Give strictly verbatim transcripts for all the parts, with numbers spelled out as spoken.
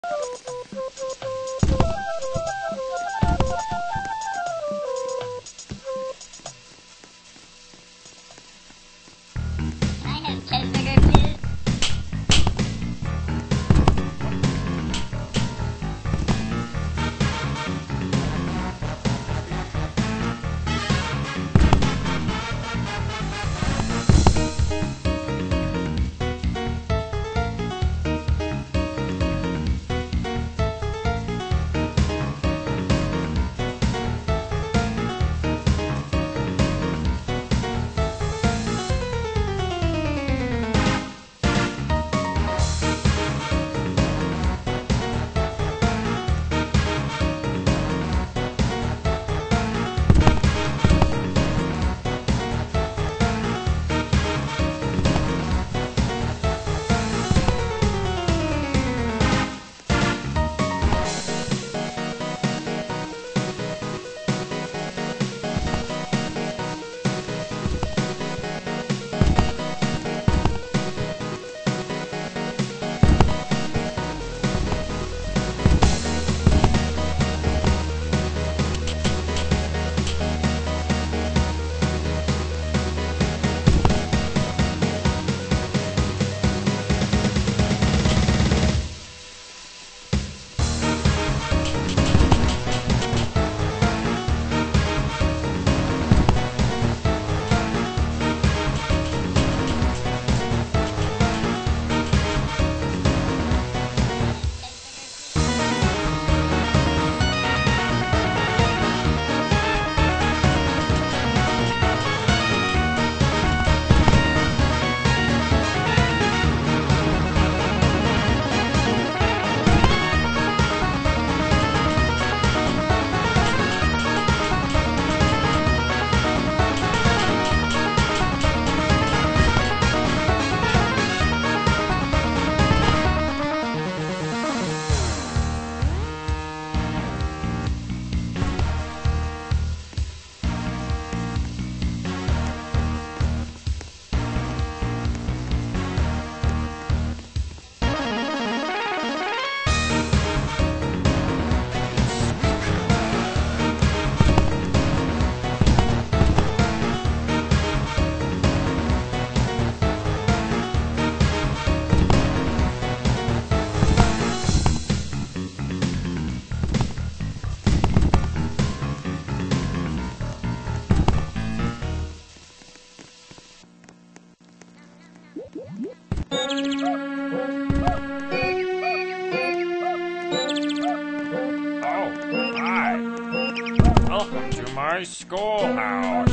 My schoolhouse.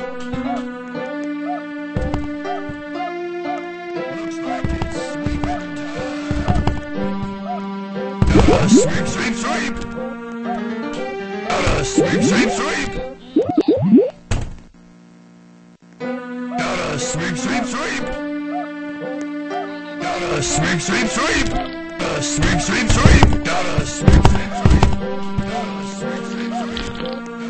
Looks like it's sweeping time. Gotta sweep, sweep, sweep. Gotta sweep, sweep, sweep. Gotta sweep, sweep, sweep. Gotta sweep, sweep, sweep. Gotta sweep, sweep, sweep. Gotta sweep, sweep, sweep. Gotta sweep, sweep, sweep.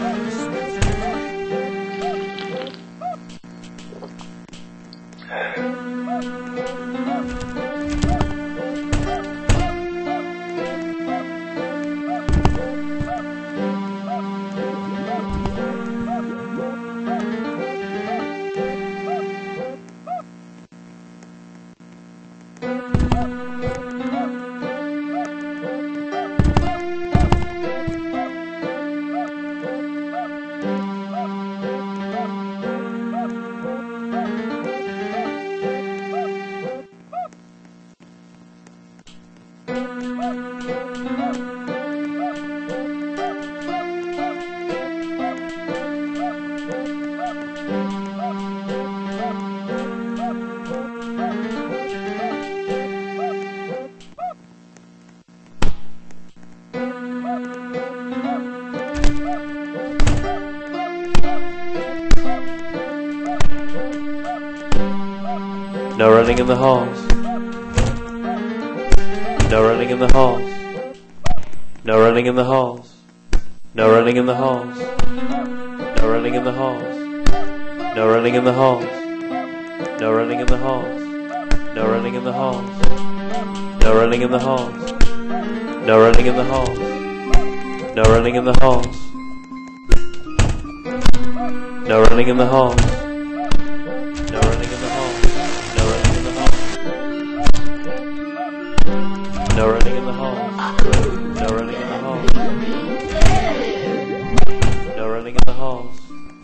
No running in the halls. No running in the halls. No running in the halls. No running in the halls. No running in the halls. No running in the halls. No running in the halls. No running in the halls. No running in the halls. No running in the halls. No running in the halls. No running in the halls. No running in the halls. No running in the halls. No running in the halls. No running in the halls. No running in the halls.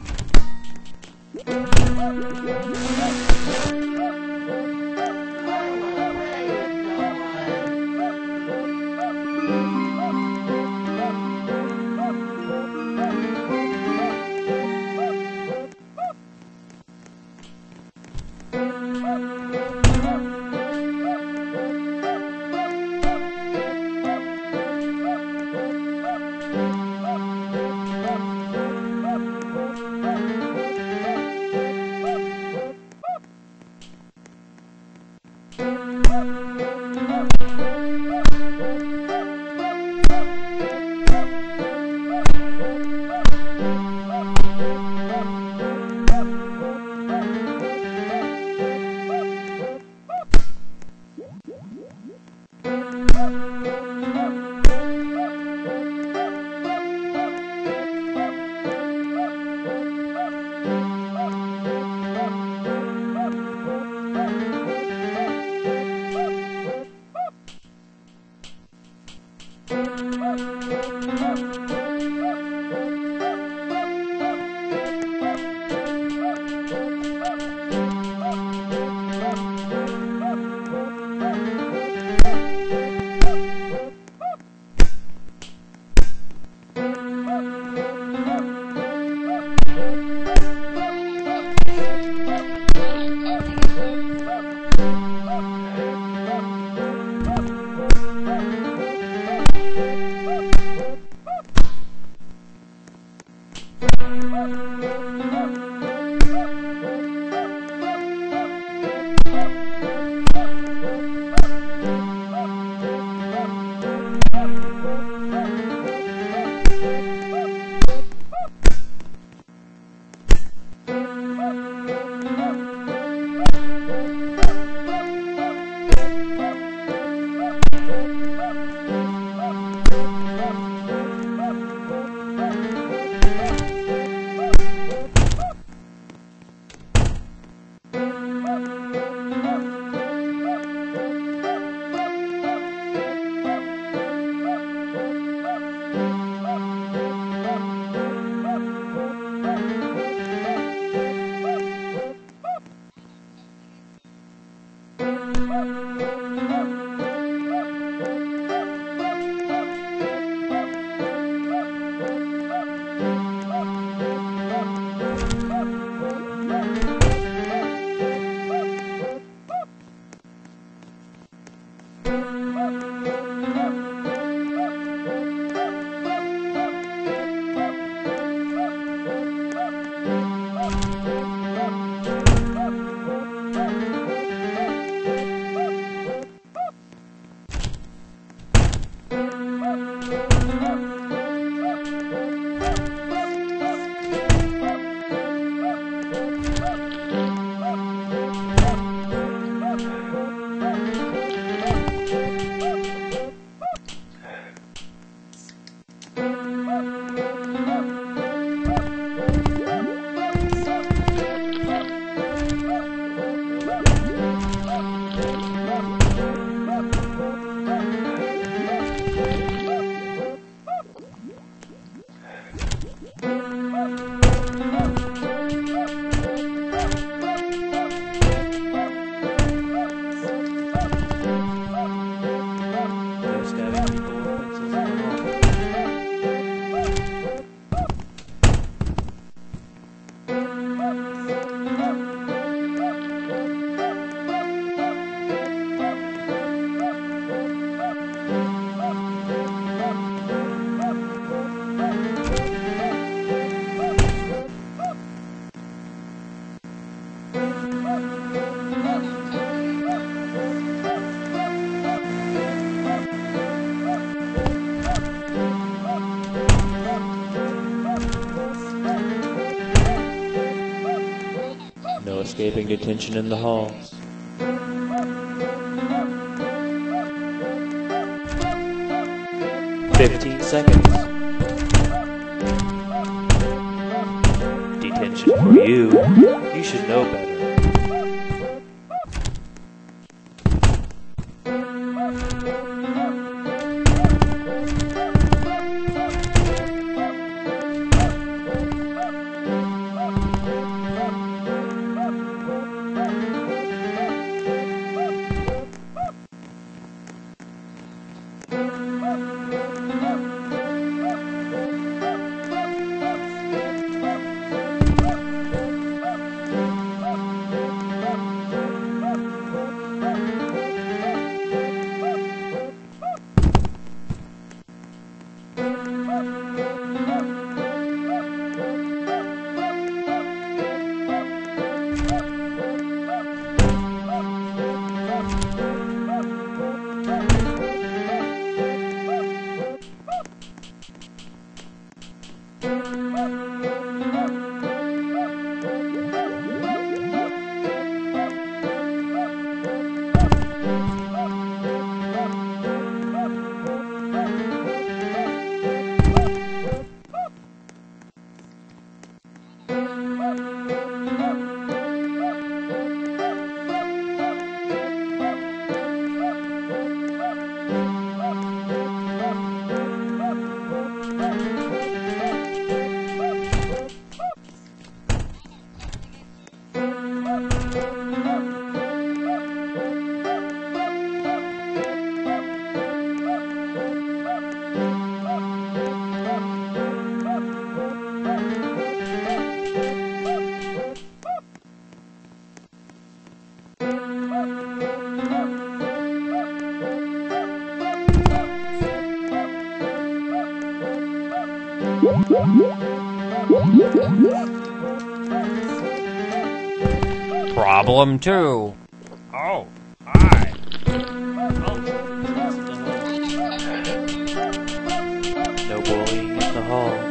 escaping detention in the halls. Fifteen seconds. Detention for you. You should know better. Problem two. Oh, hi. No bullying in the halls.